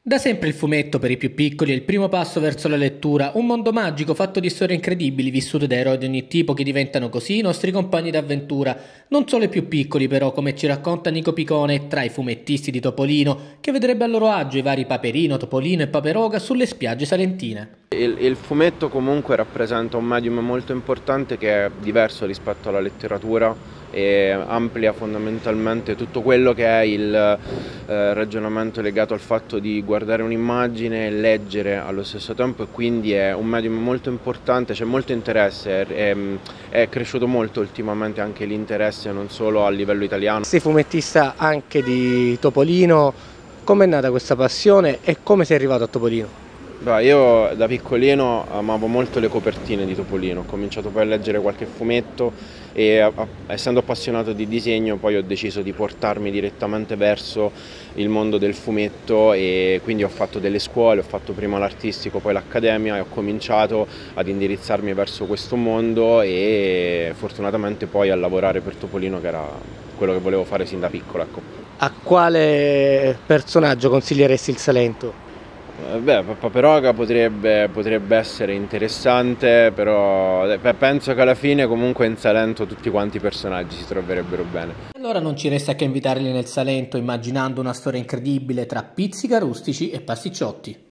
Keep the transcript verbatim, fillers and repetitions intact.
Da sempre il fumetto per i più piccoli è il primo passo verso la lettura, un mondo magico fatto di storie incredibili vissute da eroi di ogni tipo che diventano così i nostri compagni d'avventura. Non solo i più piccoli però, come ci racconta Nico Picone, tra i fumettisti di Topolino, che vedrebbe a loro agio i vari Paperino, Topolino e Paperoga sulle spiagge salentine. Il, il fumetto comunque rappresenta un medium molto importante che è diverso rispetto alla letteratura e amplia fondamentalmente tutto quello che è il eh, ragionamento legato al fatto di guardare un'immagine e leggere allo stesso tempo, e quindi è un medium molto importante, c'è molto interesse, è, è cresciuto molto ultimamente anche l'interesse non solo a livello italiano. Sei fumettista anche di Topolino, com'è nata questa passione e come sei arrivato a Topolino? Beh, io da piccolino amavo molto le copertine di Topolino, ho cominciato poi a leggere qualche fumetto e a, a, essendo appassionato di disegno poi ho deciso di portarmi direttamente verso il mondo del fumetto, e quindi ho fatto delle scuole, ho fatto prima l'artistico poi l'accademia e ho cominciato ad indirizzarmi verso questo mondo e fortunatamente poi a lavorare per Topolino, che era quello che volevo fare sin da piccolo, ecco. A quale personaggio consiglieresti il Salento? Beh, Paperoga potrebbe, potrebbe essere interessante, però penso che alla fine comunque in Salento tutti quanti i personaggi si troverebbero bene. Allora non ci resta che invitarli nel Salento immaginando una storia incredibile tra pizzica rustici e pasticciotti.